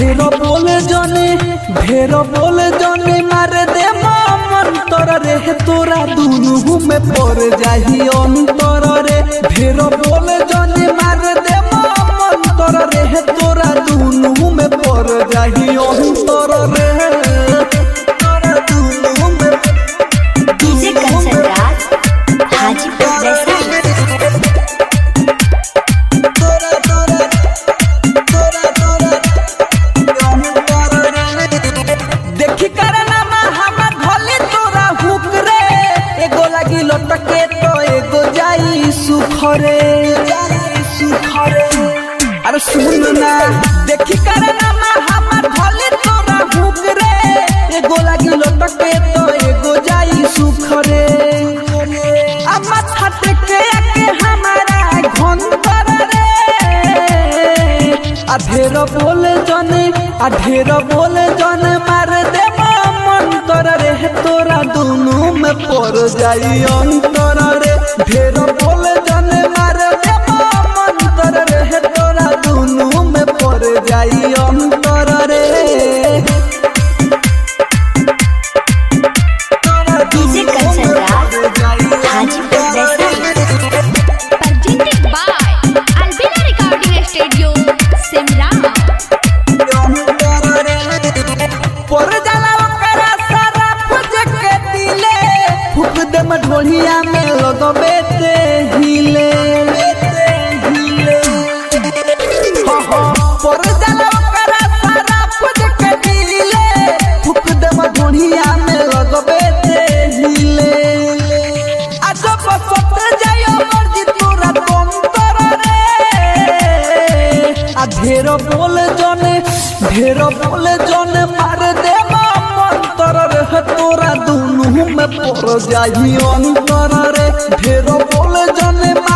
ढेर बोले जाने मार दे मन तोर रे तोरा दुनू में पड़ जाही अंतर रे। ढेर बोले जाने मार दे मन तोर रे तोरा दुनू में पड़ जाही अंतर रे। डीजे कंसंट्रेट हाजीपुर लटके तो एगो जाई सुखरे अरे सुन ना देखी करना हमर भले तोरा भूख रे एगो लागी लटके तो एगो जाई सुखरे। अब माथा टेके के हमारा घंटर रे ढेर बोले जने मार दे मन तोरा रे तोरा दुनू में पड़ जाई अंतर रे। ढेर बोले जने मार दे मन तोरा रे तोरा दुनू में पड़ जाई अंतर रे। DJ concentrate Hajipur presented by Albina Recording Studio Simra। ढोलिया में लगबे ते हिले पर जाला ओकरा सारा फुज के दिले फुक दे ढोलिया में लगबे ते हिले आज बसत जायो मर्जी तोरा तंतर रे। ढेर बोले जने मार दे मन तोरा रे तोरा दुनू में पड़ जाही अंतर रे। ढेर बोले जने